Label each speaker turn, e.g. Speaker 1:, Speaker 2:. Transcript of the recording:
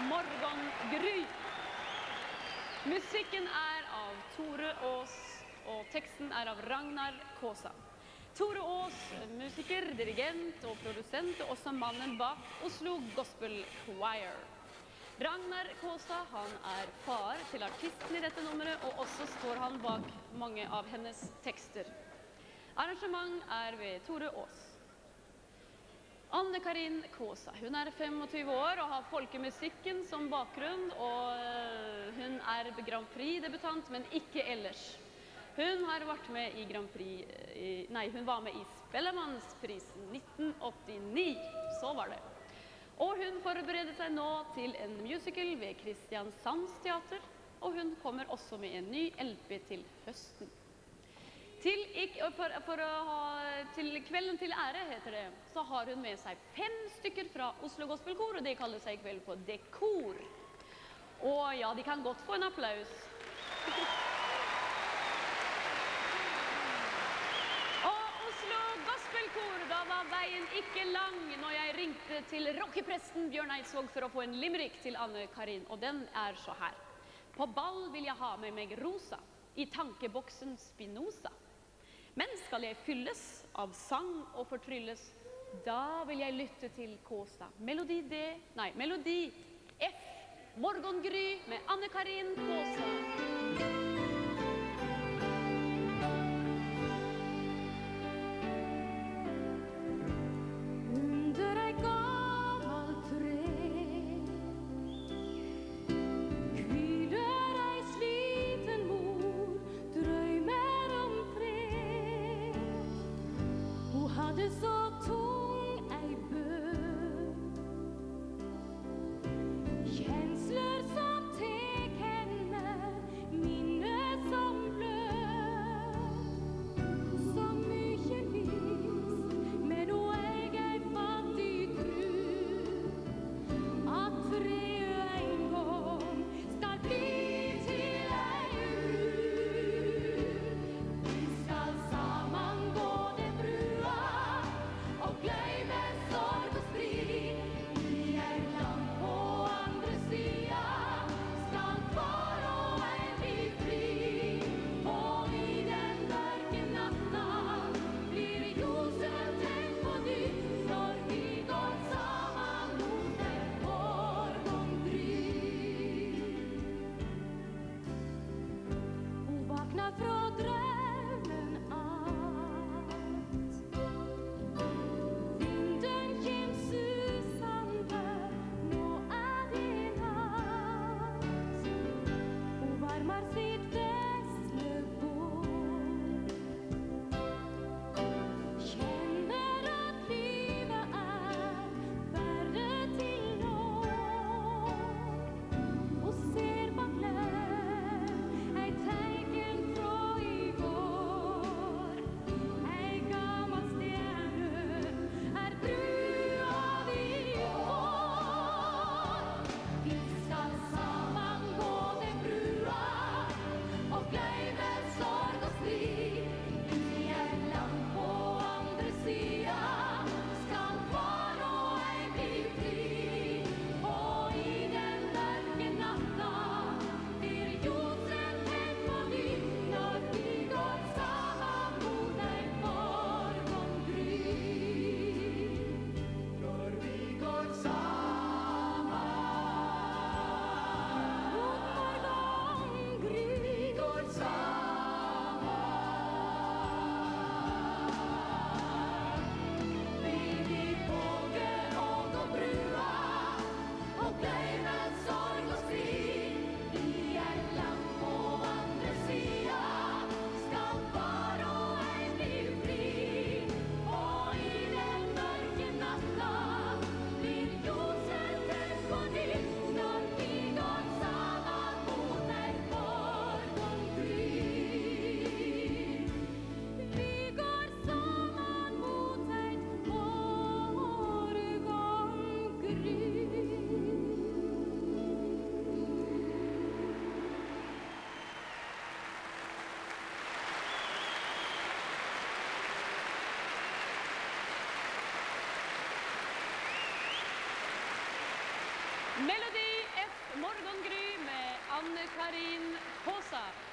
Speaker 1: Morgongry. Musikken av Tore Aas, og teksten av Ragnar Kåsa. Tore Aas, musiker, dirigent og produsent, og også mannen bak Oslo Gospel Choir. Ragnar Kåsa, han far til artisten i dette nummeret, og også står han bak mange av hennes tekster. Arrangement ved Tore Aas. Anne-Karin Kåsa, hun 25 år og har folkemusikken som bakgrunn, og hun Grand Prix-debutant, men ikke ellers. Hun har vært med i Grand Prix, hun var med i Spellemannsprisen 1989, så var det. Og hun forbereder seg nå til en musical ved Kristiansands Teater, og hun kommer også med en ny LP til høsten. Til kvelden til ære, heter det, så har hun med seg 5 stykker fra Oslo Gospel Kor, og det kaller seg vel på Dekor. Og ja, de kan godt få en applaus. Og Oslo Gospel Kor, da var veien ikke lang når jeg ringte til rockepresten Bjørn Eidsvåg for å få en limerick til Anne-Karin, og den så her. På ball vil jeg ha med meg rosa, i tankeboksen Spinoza. Men skal jeg fylles av sang og fortrylles, da vil jeg lytte til Kåsa. Melodi F, Morgongry med Anne-Karin Kåsa.
Speaker 2: Hadde så tung ei bør, kjensler som tek henne, minnet som blør. Så mykje vis, men nå ei fattig tru, at treet en gång skal bli til ei ur. Vi skal saman gå den brua, og gløyme sorg og strid. I land på andre sida skal kvar og ein bli fri. Og i den mørke natta blir ljosen tent på nytt, når vi går saman mot en morgongry. Hun vakna frå drømmen att. Vinden kjem susande, nå det natt. Hun varmar sitt vesle bål, kjenner at livet verre til nå. Og ser bak løv ei tegn frå i går. Ei gammel stjerne brua vi går. Vi skal saman gå den brua, og gløyme sorg og strid. I land på andre sida skal kvar og ein bli fri. Og i den mørke natta blir ljosen tent på nytt, når vi går saman mot ein morgongry. Når vi går saman mot morgongry. Vi går saman. Vi vil våge å gå brua, og gløyme sorg og strid. I land på andre sida skal kvar og ein bli fri. Og i den mørke natta blir ljosen tent på nytt, når vi går saman mot ein morgongry. Vi går saman mot ein morgongry.
Speaker 1: Melodi Morgongry med Anne Karin Håsa.